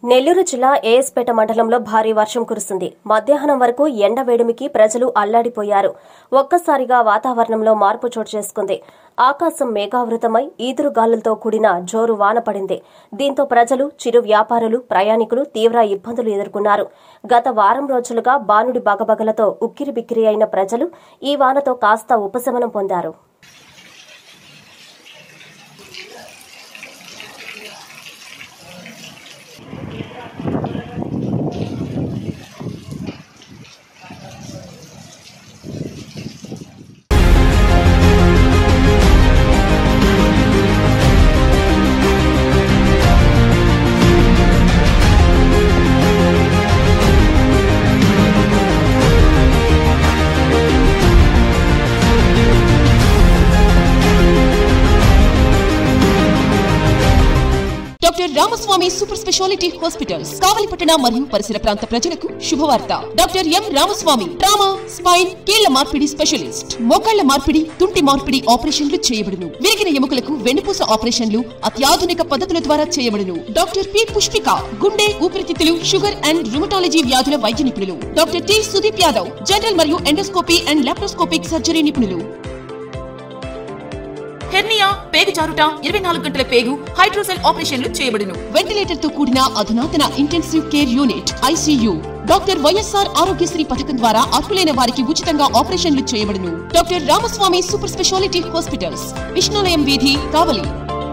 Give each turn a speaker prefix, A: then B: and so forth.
A: నెల్లూరు జిల్లా ఏఎస్పేట మండలంలో భారీ వర్షం కురుస్తుంది. మధ్యాహ్నం వరకు ఎండ వేడిమికి ప్రజలు అల్లాడిపోయారు. ఒక్కసారిగా వాతావరణంలో మార్పు చోటు చేసుకుంది. ఆకాశం మేఘావృతమై ఈదురుగాలులతో కూడిన జోరు వాన పడింది. దీంతో ప్రజలు, చిరు వ్యాపారులు, ప్రయాణికులు తీవ్ర ఇబ్బందులు ఎదుర్కొన్నారు. గత వారం రోజులుగా బానుడి బగబగలతో ఉక్కిరిబిక్కిరి అయిన ప్రజలు ఈ వానతో కాస్త ఉపశమనం పొందారు.
B: Doctor Ramaswamy super speciality hospitals కావలిపట్టణ మరియు పరిసర ప్రాంత ప్రజలకు శుభవార్త. Doctor M Ramaswamy trauma, spine, కీళ్ల మార్పిడి స్పెషలిస్ట్. మోకాళ్ల మార్పిడి, తుంటి మార్పిడి ఆపరేషన్లు చేయబడును. విరిగిన ఎముకలకు వెన్నుపూస ఆపరేషన్లు అత్యాధునిక పద్ధతుల ద్వారా చేయబడును. డాక్టర్ పి పుష్పిక గుండె, ఊపిరితిత్తులు, షుగర్ అండ్ రుమటాలజీ వ్యాధుల వైద్య నిపుణులు. Doctor T Sudeep Yadav general మరియు ఎండోస్కోపీ అండ్ లాప్రోస్కోపిక్ సర్జరీ నిపుణులు. హెర్నియా, పేగు జారుట, 24 గంటల పేగు, హైడ్రోసెల్ ఆపరేషన్లు చేయబడును. వెంటిలేటర్ తో కూడిన అధునాతన intensive care unit ICU. Doctor YSR Aarogyasri పథకం ద్వారా అర్హులైన వారికి ఉచితంగా ఆపరేషన్లు చేయబడును. Doctor Ramaswamy super speciality hospitals, Vishnulayam వీధి, కావలి.